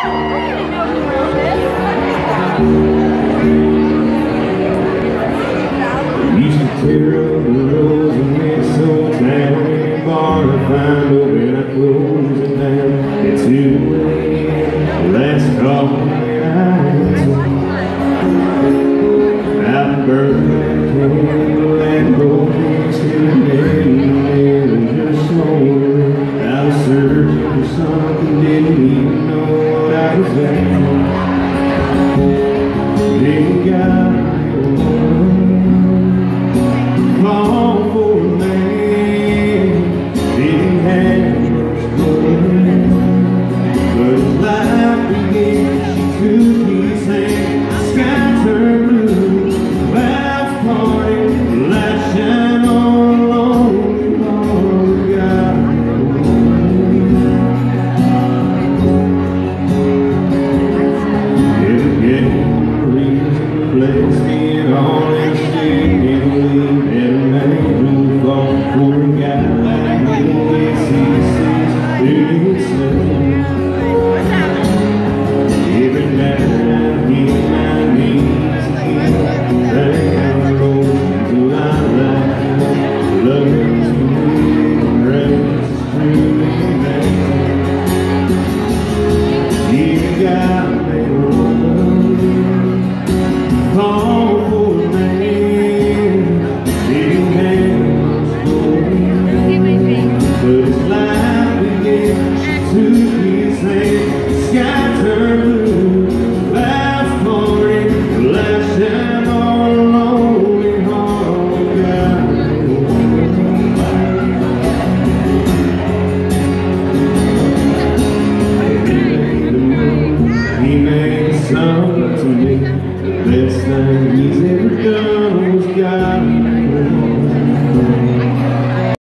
Used to tear up the roads and make so down bar to find out when I close it down. It's too late, last call I've burned that candle and broken still and just slowly I was searching for something, didn't even know what I was after. Then God fall for a man, didn't have much money, but his life began, she took his hand, the sky turned blue, clouds parted, light shine on a lonely bar. Every game, reason, place, it all is still and angel fall for a guy like me. Yes, he sees through himself. Every night he my knees thank the Lord till I like love is free, grace is truly amazing. Dear God, make a woman fall for a man, didn't have much but his life began, she took his hand, the sky turned blue, clouds parted, light shine on a lonely heart. He made a song to me, the best thing he's ever done was God.